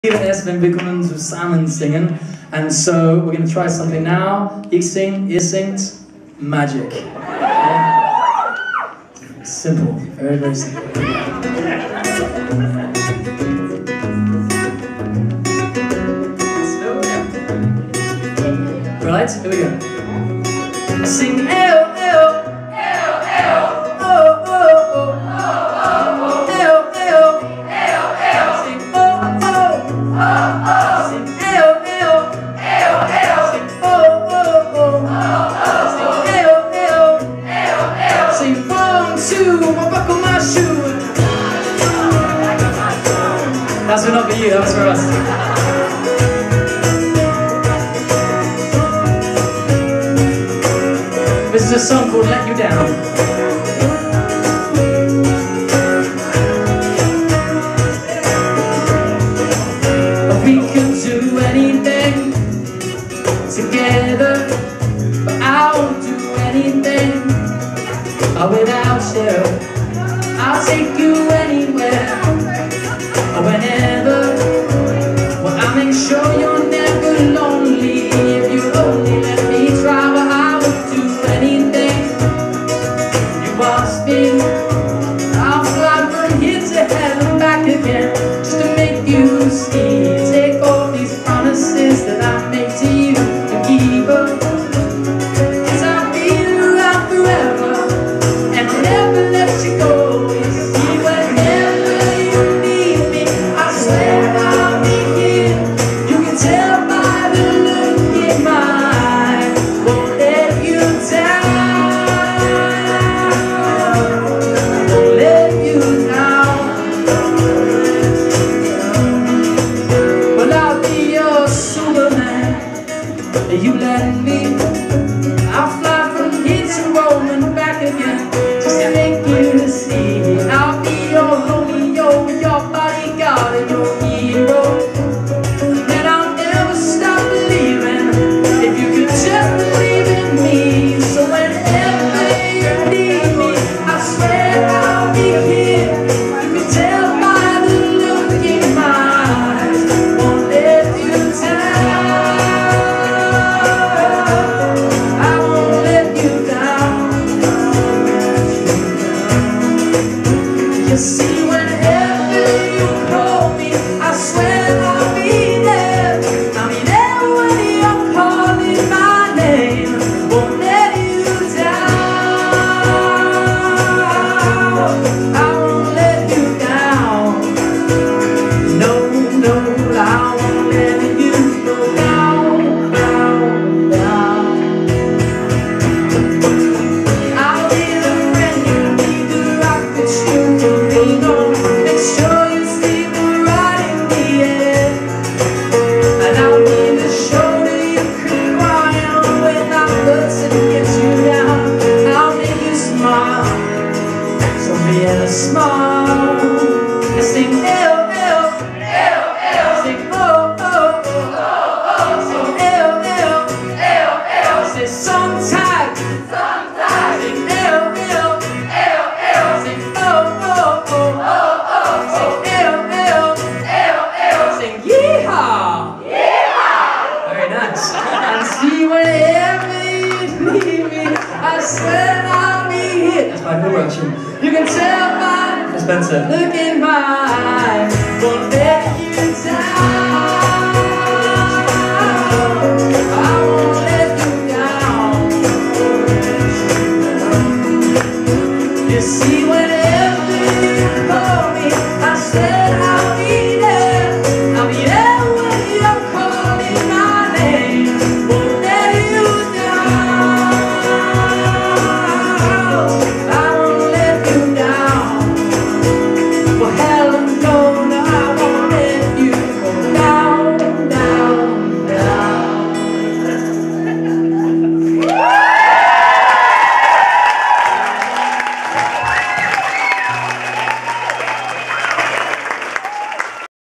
Erst wenn wir können zusammen singen. And so we're going to try something now. Ich sing, ihr singt, magic. Okay? Simple, very, very simple. Right, here we go. I sing L, L, L, L, oh, oh, oh, oh, L, L, L, L, sing oh, oh, oh, oh, sing L, L, L, L, sing oh, oh, oh, oh, sing L, L, L, L, sing 1, 2, I buckle my shoe. That's not for you, that was for us. This is a song called Let You Down. We can do anything together, but I won't do anything without you. I'll take you anywhere, whenever. Well, I'll make sure you're never lonely if you only let me try. But I won't do anything you ask me. I'll fly from here to heaven back again, just to make you see. Take all these promises that I make to you and keep them, 'cause I'll be around forever and I'll never let you go. You see, whenever you need me, I swear I'll be here. You can tell by the look in my eye, won't let you down, won't let you down. Well, I'll be your Superman, you let me. I'll fly from here to Rome and back again, just to make you see. I'll be your Romeo, your bodyguard and your hero. And I'll never stop believing if you could just believe in me. So whenever you need me, I swear I'll be here. You can tell by the look in my eyes, won't let you down, I won't let you down. You see, whenever you call me, I swear I'll be there. I'll be there when you're calling my name, won't let you down, I won't let you down. No, no, I won't let you go down, down, down. I'll be the friend you need, the rock that you can lean on. Make sure you sleep right in the air. And I'll be the shoulder you can cry on when I hurt and get you down. I'll make you smile, so be a smile. I sing L, L, L, L, sing oh, oh, oh, oh, sing L, L, L, L, say sometime, sometime, sing L, L, L, L, sing oh, oh, oh, oh, sing L, L, L, L, sing yeehaw, yeehaw. Very nice. And see, whenever you need me, I swear I'll be here. That's my good version. You can tell by Spencer, look in my eyes.